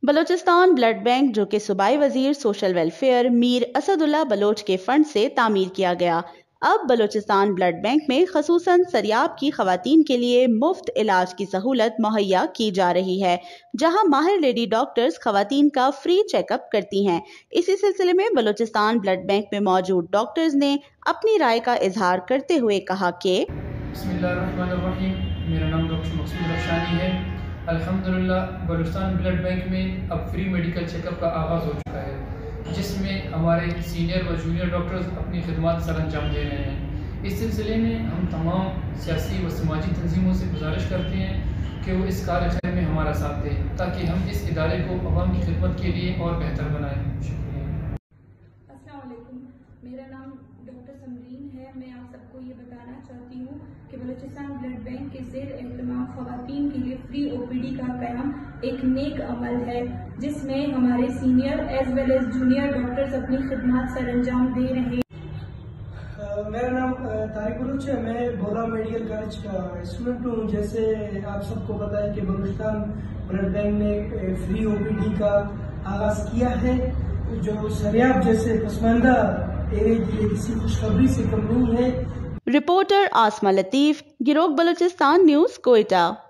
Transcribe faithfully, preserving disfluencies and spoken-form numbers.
Balochistan blood bank جو کہ صوبائی وزیر social welfare Mir Asadullah Baloch کے فنڈ سے تعمیر کیا گیا، اب بلوچستان بلڈ بینک میں خصوصاً سریاب کی خواتین کے لیے مفت علاج کی سہولت مہیا کی جا رہی ہے، جہاں ماہر لیڈی ڈاکٹرز خواتین کا فری چیک اپ کرتی ہیں۔ اسی سلسلے میں بلوچستان بلڈ بینک میں موجود ڈاکٹرز نے اپنی رائے کا اظہار کرتے ہوئے کہا کہ بسم اللہ الرحمن الرحیم، میرا نام ڈاکٹر مقصود رخشانی ہے۔ الحمدللہ بلوچستان بلڈ بینک میں اب فری میڈیکل چیک اپ کا آغاز ہو چکا ہے، جس میں ہمارے سینئر و جونیئر ڈاکٹرز اپنی خدمات سر انجام دے رہے ہیں۔ اس سلسلے میں ہم تمام سیاسی و سماجی تنظیموں سے گزارش کرتے ہیں کہ وہ اس کار خیر میں ہمارا ساتھ دیں تاکہ ہم اس ادارے کو عوام کی خدمت کے لیے اور بہتر بنائیں۔ شکریہ۔ السلام علیکم، میرا نام ڈاکٹر سمرین ہے۔ میں آپ سب کو یہ بتانا چاہتی ہوں کہ بلوچستان بلڈ بینک کے زیر اہتمام خواتین کے لیے فری او پی ڈی کا قیام ایک نیک عمل ہے، جس میں ہمارے senior as well as junior doctors اپنی خدمات سر انجام دے رہے ہیں۔ میرا نام طارق بلوچ ہے، میں بھولا میڈیکل کالج کا اسٹوڈنٹ ہوں۔ جیسے آپ سب کو پتا ہے کہ بلوچستان بلڈ بینک نے فری او پی ڈی کا آغاز کیا ہے، جو سریاب جیسے پسماندہ ایریا کے لیے کسی خوشخبری سے کم نہیں ہے۔ رپورٹر آسمہ لطیف، گیروک بلوچستان نیوز، کوئٹہ۔